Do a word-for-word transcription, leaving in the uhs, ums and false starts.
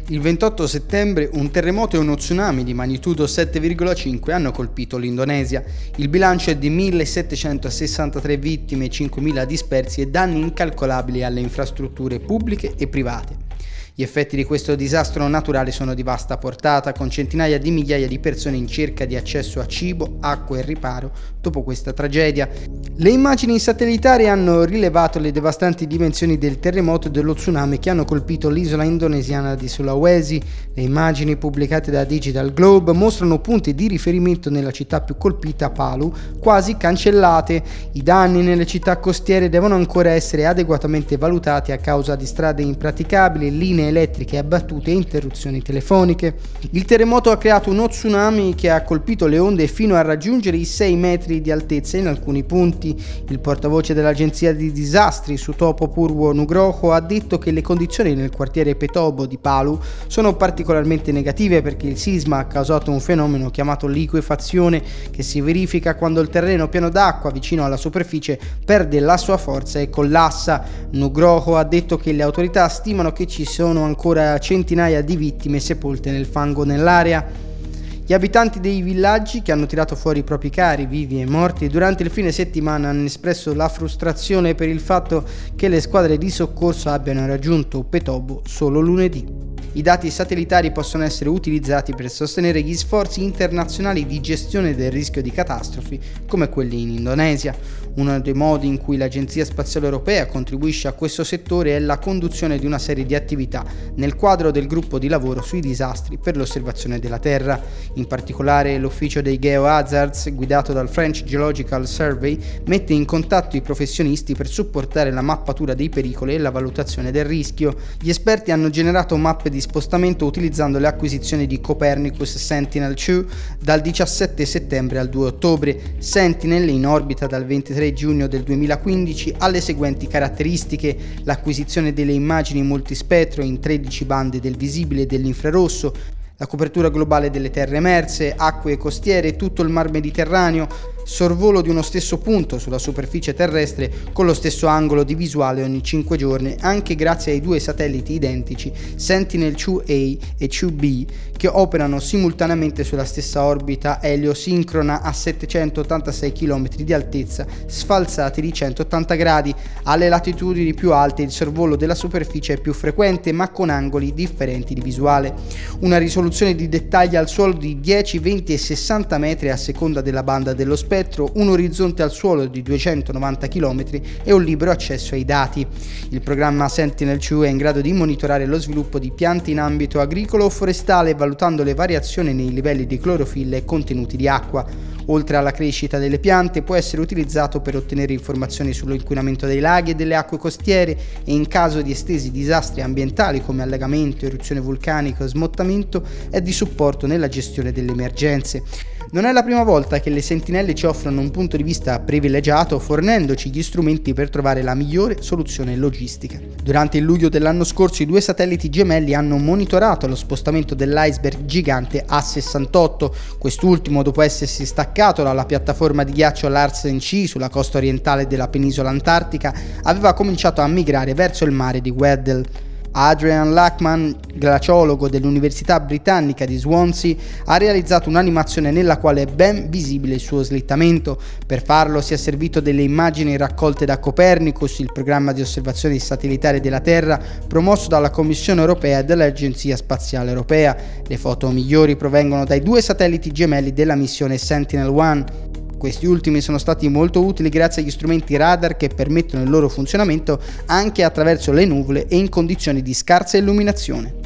Il ventotto settembre un terremoto e uno tsunami di magnitudo sette virgola cinque hanno colpito l'Indonesia. Il bilancio è di millesettecentosessantatré vittime, cinquemila dispersi e danni incalcolabili alle infrastrutture pubbliche e private. Gli effetti di questo disastro naturale sono di vasta portata, con centinaia di migliaia di persone in cerca di accesso a cibo, acqua e riparo dopo questa tragedia. Le immagini satellitari hanno rilevato le devastanti dimensioni del terremoto e dello tsunami che hanno colpito l'isola indonesiana di Sulawesi. Le immagini pubblicate da Digital Globe mostrano punti di riferimento nella città più colpita, Palu, quasi cancellate. I danni nelle città costiere devono ancora essere adeguatamente valutati a causa di strade impraticabili, linee elettriche abbattute e interruzioni telefoniche. Il terremoto ha creato uno tsunami che ha colpito le onde fino a raggiungere i sei metri di altezza in alcuni punti. Il portavoce dell'agenzia di disastri Sutopo Purwo Nugroho ha detto che le condizioni nel quartiere Petobo di Palu sono particolarmente negative perché il sisma ha causato un fenomeno chiamato liquefazione che si verifica quando il terreno pieno d'acqua vicino alla superficie perde la sua forza e collassa. Nugroho ha detto che le autorità stimano che ci sono ancora centinaia di vittime sepolte nel fango nell'area. Gli abitanti dei villaggi che hanno tirato fuori i propri cari, vivi e morti, durante il fine settimana hanno espresso la frustrazione per il fatto che le squadre di soccorso abbiano raggiunto Petobo solo lunedì. I dati satellitari possono essere utilizzati per sostenere gli sforzi internazionali di gestione del rischio di catastrofi come quelli in Indonesia. Uno dei modi in cui l'Agenzia Spaziale Europea contribuisce a questo settore è la conduzione di una serie di attività nel quadro del gruppo di lavoro sui disastri per l'osservazione della Terra. In particolare l'ufficio dei GeoHazards, guidato dal French Geological Survey, mette in contatto i professionisti per supportare la mappatura dei pericoli e la valutazione del rischio. Gli esperti hanno generato mappe di spostamento utilizzando le acquisizioni di Copernicus Sentinel due dal diciassette settembre al due ottobre. Sentinel, in orbita dal ventitré giugno del duemilaquindici, ha le seguenti caratteristiche: l'acquisizione delle immagini multispettro in tredici bande del visibile e dell'infrarosso, la copertura globale delle terre emerse, acque costiere, tutto il mar Mediterraneo, sorvolo di uno stesso punto sulla superficie terrestre con lo stesso angolo di visuale ogni cinque giorni, anche grazie ai due satelliti identici Sentinel due A e due B che operano simultaneamente sulla stessa orbita eliosincrona a settecentottantasei chilometri di altezza, sfalsati di centottanta gradi. Alle latitudini più alte il sorvolo della superficie è più frequente ma con angoli differenti di visuale. Una risoluzione di dettagli al suolo di dieci, venti e sessanta metri a seconda della banda dello spettro, un orizzonte al suolo di duecentonovanta chilometri e un libero accesso ai dati. Il programma Sentinel due è in grado di monitorare lo sviluppo di piante in ambito agricolo o forestale, valutando le variazioni nei livelli di clorofilla e contenuti di acqua. Oltre alla crescita delle piante, può essere utilizzato per ottenere informazioni sull'inquinamento dei laghi e delle acque costiere e, in caso di estesi disastri ambientali come allagamento, eruzione vulcanica o smottamento, è di supporto nella gestione delle emergenze. Non è la prima volta che le sentinelle ci offrono un punto di vista privilegiato, fornendoci gli strumenti per trovare la migliore soluzione logistica. Durante il luglio dell'anno scorso i due satelliti gemelli hanno monitorato lo spostamento dell'iceberg gigante A sessantotto. Quest'ultimo, dopo essersi staccato dalla piattaforma di ghiaccio Larsen C sulla costa orientale della penisola antartica, aveva cominciato a migrare verso il mare di Weddell. Adrian Lachman, glaciologo dell'Università Britannica di Swansea, ha realizzato un'animazione nella quale è ben visibile il suo slittamento. Per farlo si è servito delle immagini raccolte da Copernicus, il programma di osservazione satellitare della Terra promosso dalla Commissione Europea e dall'Agenzia Spaziale Europea. Le foto migliori provengono dai due satelliti gemelli della missione Sentinel uno. Questi ultimi sono stati molto utili grazie agli strumenti radar che permettono il loro funzionamento anche attraverso le nuvole e in condizioni di scarsa illuminazione.